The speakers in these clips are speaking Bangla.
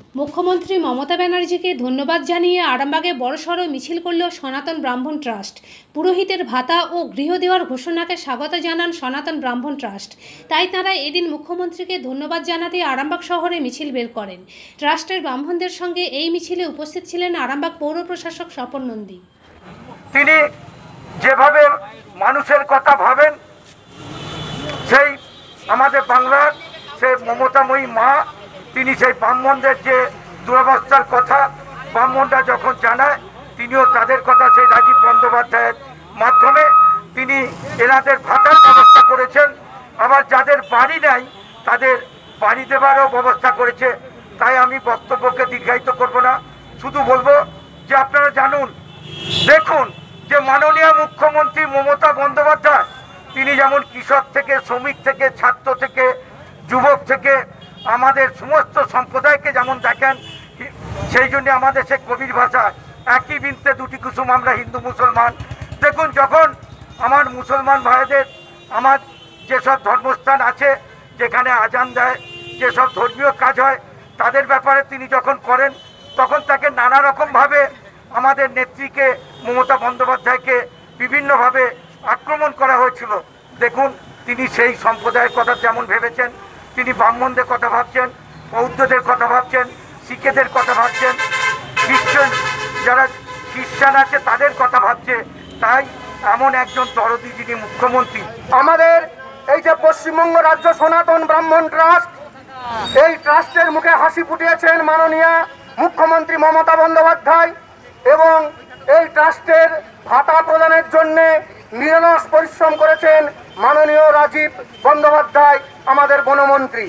মুখ্যমন্ত্রী মমতা ব্যানার্জিকে ধন্যবাদ জানিয়ে আরামবাগে বড়সড় মিছিল করল সনাতন ব্রাহ্মণ ট্রাস্ট। পুরোহিতের ভাতা ও গৃহ দেওয়ার ঘোষণাকে স্বাগত জানান সনাতন ব্রাহ্মণ ট্রাস্ট। তাই তাঁরা এদিন মুখ্যমন্ত্রীকে ধন্যবাদ জানাতে আরামবাগ শহরে মিছিল বের করেন। ট্রাস্টের ব্রাহ্মণদের সঙ্গে এই মিছিলে উপস্থিত ছিলেন আরামবাগ পৌর প্রশাসক স্বপন নন্দী। তিনি যেভাবে মানুষের কথা ভাবেন, সেই আমাদের বাংলার সেই মমতাময়ী মা, তিনি সেই ব্রাহ্মণদের যে দুরবস্থার কথা ব্রাহ্মণরা যখন জানায়, তিনিও তাদের কথা সেই রাজীব বন্দ্যোপাধ্যায়ের মাধ্যমে তিনি এনাদের ভাতার ব্যবস্থা করেছেন। আবার যাদের বাড়ি নাই তাদের বাড়ি দেওয়ারও ব্যবস্থা করেছে। তাই আমি বক্তব্যকে দীর্ঘায়িত করব না, শুধু বলবো যে আপনারা জানুন, দেখুন যে মাননীয় মুখ্যমন্ত্রী মমতা বন্দ্যোপাধ্যায় তিনি যেমন কৃষক থেকে, শ্রমিক থেকে, ছাত্র থেকে, যুবক থেকে আমাদের সমস্ত সম্প্রদায়কে যেমন দেখেন, সেই জন্য আমাদের সে কবির ভাষা একই বৃন্তে দুটি কুসুম আমরা হিন্দু মুসলমান। দেখুন, যখন আমার মুসলমান ভাইদের আমার যেসব ধর্মস্থান আছে, যেখানে আজান দেয়, যেসব ধর্মীয় কাজ হয়, তাদের ব্যাপারে তিনি যখন করেন, তখন তাকে নানা রকমভাবে আমাদের নেত্রীকে মমতা বন্দ্যোপাধ্যায়কে বিভিন্নভাবে আক্রমণ করা হয়েছিল। দেখুন, তিনি সেই সম্প্রদায়ের কথা যেমন ভেবেছেন, তিনি ব্রাহ্মণদের কথা ভাবছেন, বৌদ্ধদের কথা ভাবছেন, শিখেদের কথা ভাবছেন, খ্রিস্টান যারা খ্রিস্টান আছে তাদের কথা ভাবছে। তাই এমন একজন দরদি যিনি মুখ্যমন্ত্রী, আমাদের এই যে পশ্চিমবঙ্গ রাজ্য সনাতন ব্রাহ্মণ ট্রাস্ট, এই ট্রাস্টের মুখে হাসি ফুটিয়েছেন মাননীয় মুখ্যমন্ত্রী মমতা বন্দ্যোপাধ্যায়, এবং এই ট্রাস্টের ভাতা প্রদানের জন্য নিরলস পরিশ্রম করেছেন মাননীয় রাজীব বন্দ্যোপাধ্যায়, আমাদের বনমন্ত্রী।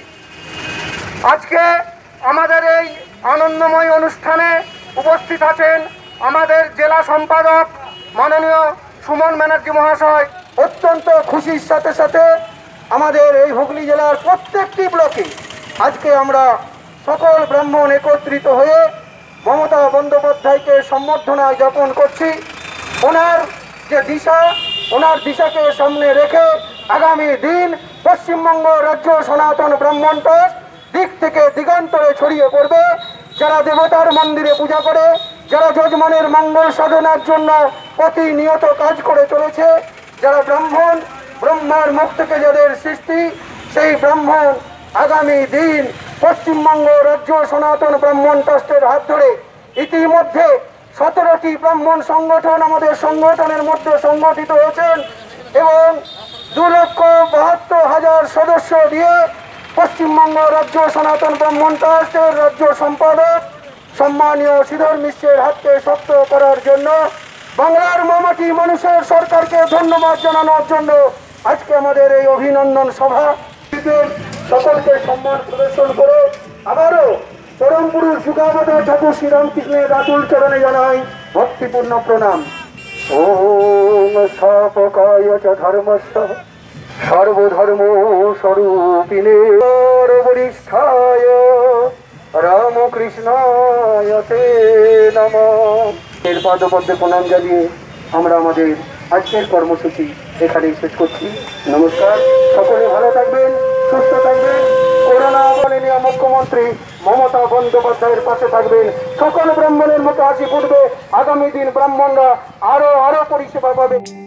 আজকে আমাদের এই আনন্দময় অনুষ্ঠানে উপস্থিত আছেন আমাদের জেলা সম্পাদক মাননীয় সুমন ব্যানার্জি মহাশয়। অত্যন্ত খুশির সাথে সাথে আমাদের এই হুগলি জেলার প্রত্যেকটি ব্লকে আজকে আমরা সকল ব্রাহ্মণ একত্রিত হয়ে মমতা বন্দ্যোপাধ্যায়কে সম্বর্ধনা জ্ঞাপন করছি। ওনার যে দিশা, ওনার দিশাকে সামনে রেখে আগামী দিন পশ্চিমবঙ্গ রাজ্য সনাতন ব্রাহ্মণ ট্রাস্ট দিক থেকে দিগন্তরে ছড়িয়ে পড়বে। যারা দেবতার মন্দিরে পূজা করে, যারা যজমানের মঙ্গল সাধনার জন্য প্রতিনিয়ত কাজ করে চলেছে, যারা ব্রাহ্মণ, ব্রহ্মার মুখ থেকে যাদের সৃষ্টি, সেই ব্রাহ্মণ আগামী দিন পশ্চিমবঙ্গ রাজ্য সনাতন ব্রাহ্মণ ট্রাস্টের হাত ধরে ইতিমধ্যে 17টি ব্রাহ্মণ সংগঠন আমাদের সংগঠনের মধ্যে সংগঠিত হয়েছেন এবং 2,72,000 সদস্য দিয়ে পশ্চিমবঙ্গ রাজ্য সনাতন ব্রাহ্মণ ট্রাস্টের রাজ্য সম্পাদক সম্মানীয় শ্রীধর মিশ্রের হাতকে শক্ত করার জন্য, বাংলার মামাটি মানুষের সরকারকে ধন্যবাদ জানানোর জন্য আজকে আমাদের এই অভিনন্দন সভা। সকলকে সম্মান প্রদর্শন করে আবারও পরম পুরুষ যুগাবতার ঠাকুর শ্রীরামকৃষ্ণের রাতুল চরণে জানাই ভক্তিপূর্ণ প্রণাম। ওম স্থাপকায় চ ধর্মস্য সর্বধর্ম স্বরূপিণে বরিষ্ঠায় রামকৃষ্ণায় তে নমঃ। এর পাদপদ্মে প্রণাম জানিয়ে আমরা আমাদের আজকের কর্মসূচি এখানেই শেষ করছি। নমস্কার, সকলে ভালো থাকবেন, সুস্থ থাকবেন। করোনা মাননীয় মুখ্যমন্ত্রী মমতা বন্দ্যোপাধ্যায়ের পাশে থাকবেন। সকল ব্রাহ্মণের মুখে হাসি ফুটবে। আগামী দিন ব্রাহ্মণরা আরো পরিষেবা পাবে।